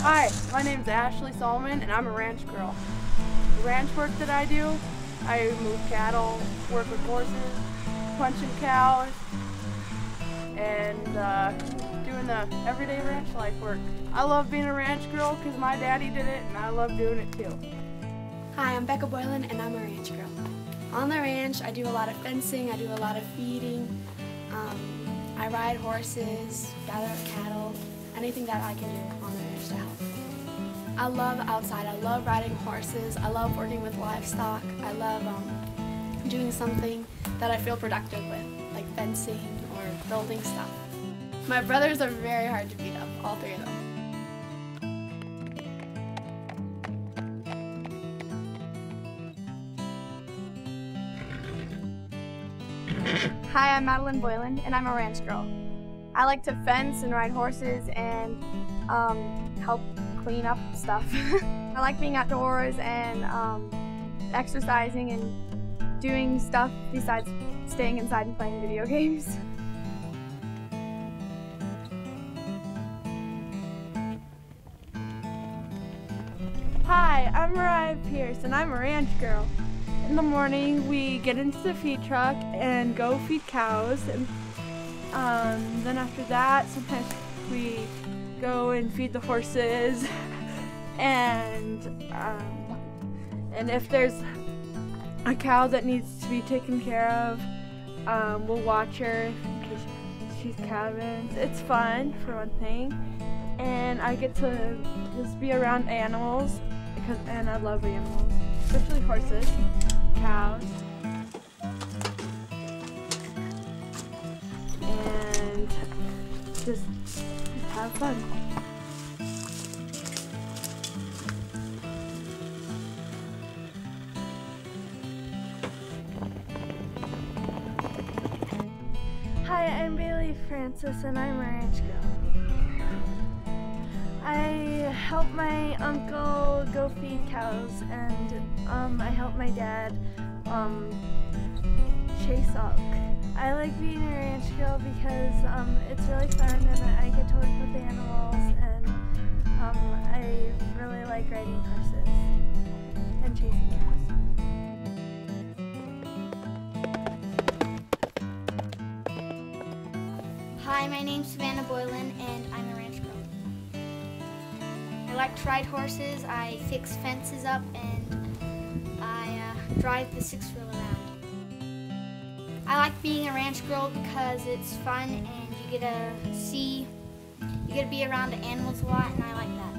Hi, my name's Ashley Solomon and I'm a ranch girl. The ranch work that I do, I move cattle, work with horses, punching cows, and doing the everyday ranch life work. I love being a ranch girl because my daddy did it and I love doing it too. Hi, I'm Becca Boylan and I'm a ranch girl. On the ranch, I do a lot of fencing, I do a lot of feeding, I ride horses, gather cattle, anything that I can do on the ranch to help. I love outside, I love riding horses, I love working with livestock, I love doing something that I feel productive with, like fencing or building stuff. My brothers are very hard to beat up, all three of them. Hi, I'm Madeline Boylan, and I'm a ranch girl. I like to fence and ride horses and help clean up stuff. I like being outdoors and exercising and doing stuff besides staying inside and playing video games. Hi, I'm Mariah Pierce and I'm a ranch girl. In the morning we get into the feed truck and go feed cows, and then after that sometimes we go and feed the horses and if there's a cow that needs to be taken care of, we'll watch her in case she's calving. It's fun for one thing, and I get to just be around animals and I love animals, especially horses, cows, and just have fun. Hi, I'm Bailey Francis and I'm a ranch girl. I help my uncle go feed cows, and I help my dad chase elk. I like being a ranch girl because it's really fun and I get to work with the animals, and I really like riding horses and chasing cows. Hi, my name's Savannah Boylan and I'm a ranch girl. I like to ride horses, I fix fences up, and I drive the six-wheel around. I like being a ranch girl because it's fun and you get to be around the animals a lot, and I like that.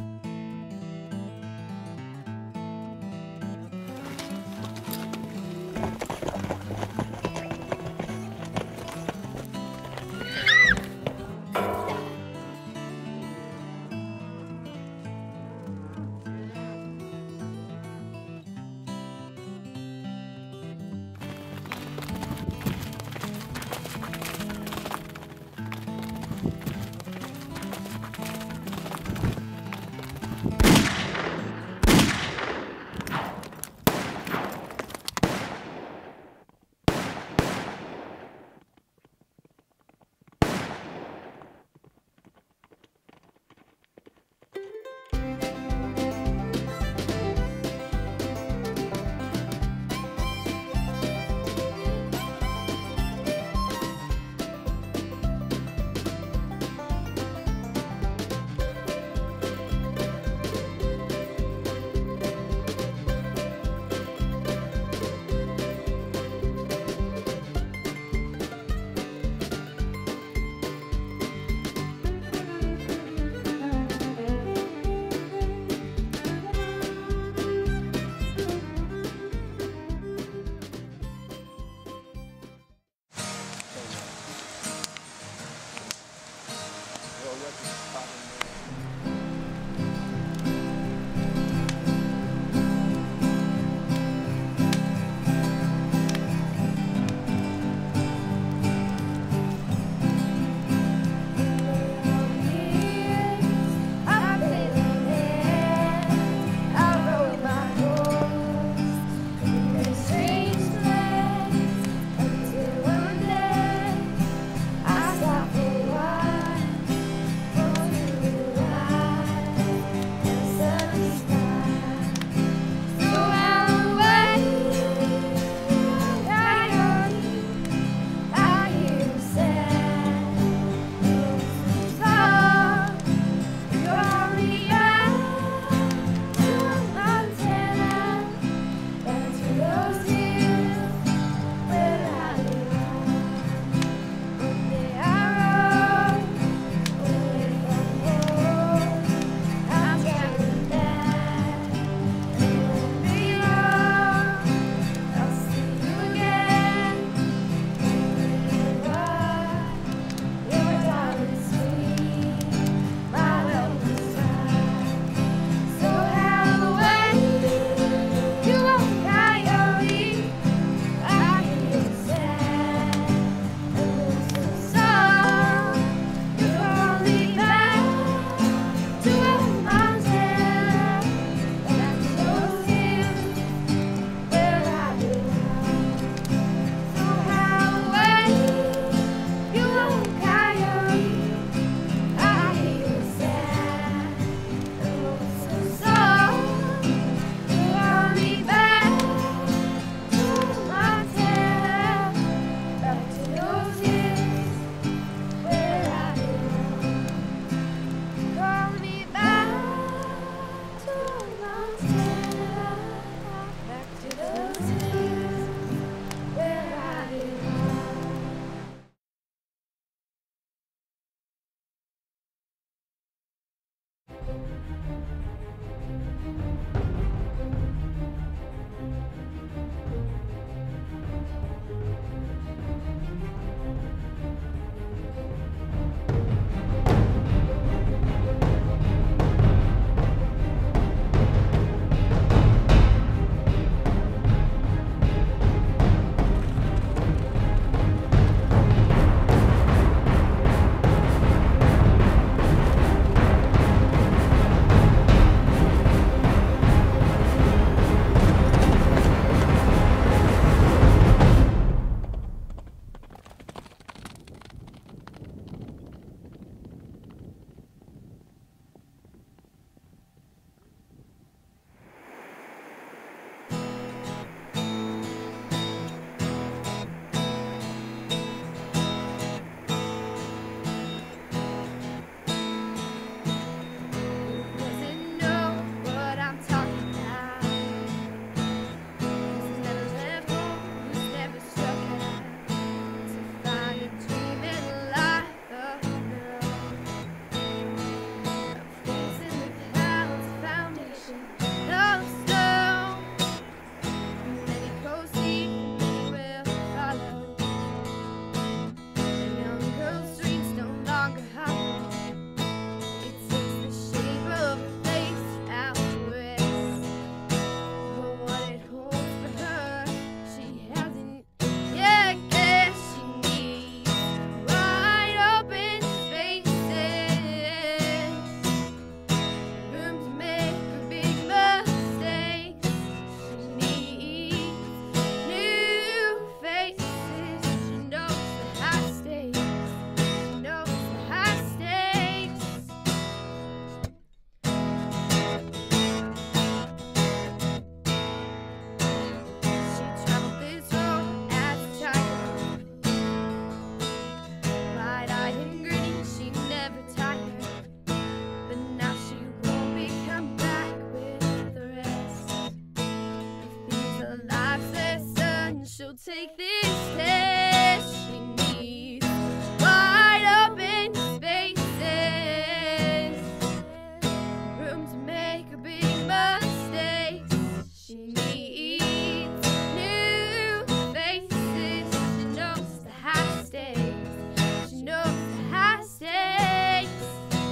she'll take this test. She needs wide open spaces, room to make her big mistakes. She needs new faces. She knows the high stakes. She knows the high stakes.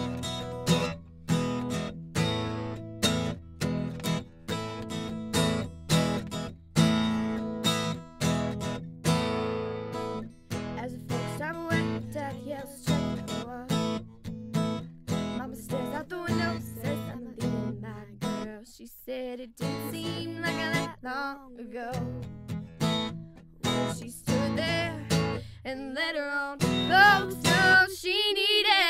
As the first time I went, Dad yells, check the door. Mama stares out the window, says I'm leaving my girl. She said it didn't seem like that long ago when she stood there and let her own folks know she needed